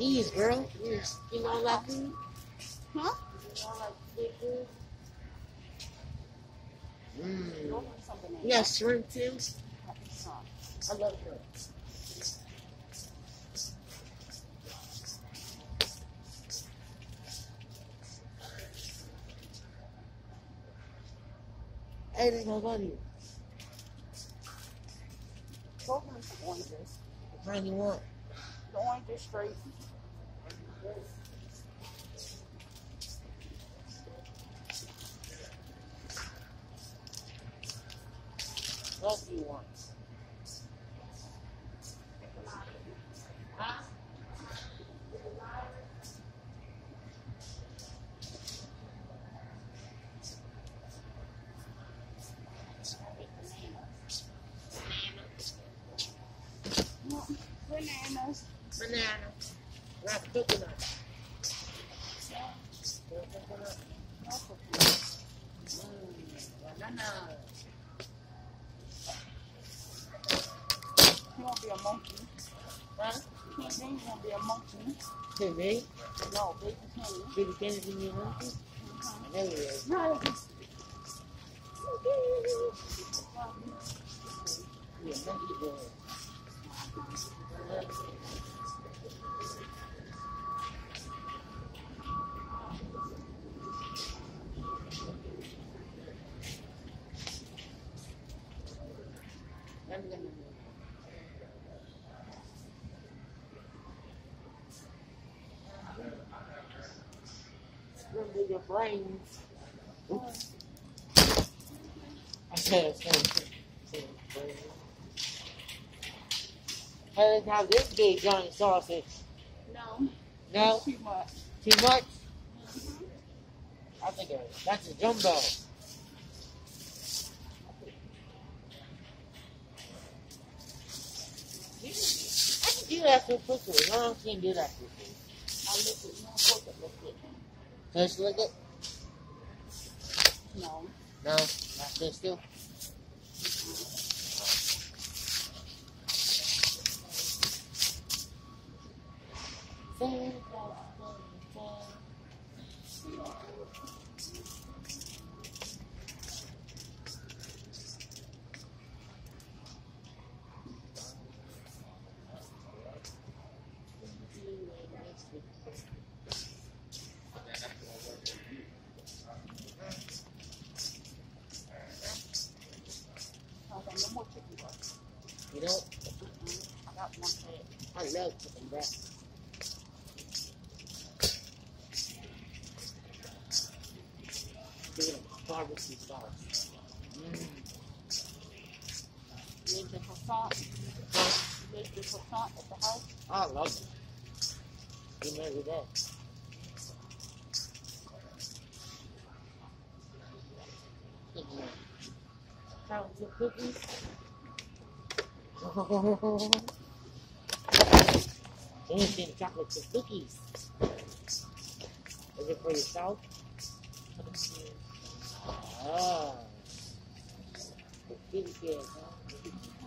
Ease, girl. You know like food? Huh? You know like food? Don't want something like Yeah, shrimp too. that. I love shrimp. Hey, there's nobody. Go give me some oranges. What kind you want? The oranges straight. What do you want? Huh? Bananas. Banana. Wrap coconut. Coconut. No coconut. Banana. You won't be a monkey. Huh? Can't be, you won't be a monkey. Today? No, baby candy. Baby Kennedy in your monkey? There he is. No. Yeah, monkey boy. Remember your brains. Oops. I said brains. Hey, let's have this big giant sausage. No. No? Too much. Too much? I think that's a jumbo. I can do that so quickly. No, I can't do that quickly. I lick it. You don't supposed to lick it. Just lick it? No. No, not this still. Okay, no more chicken breast. You know, I got one head. I love chicken breast. Barbecue sauce. You ate the croissant? You ate the croissant at the house? I love it. Eat them every day. Chocolate cookies. Anything chocolate chip cookies. Is it for yourself? Ah. The kitty cat, huh?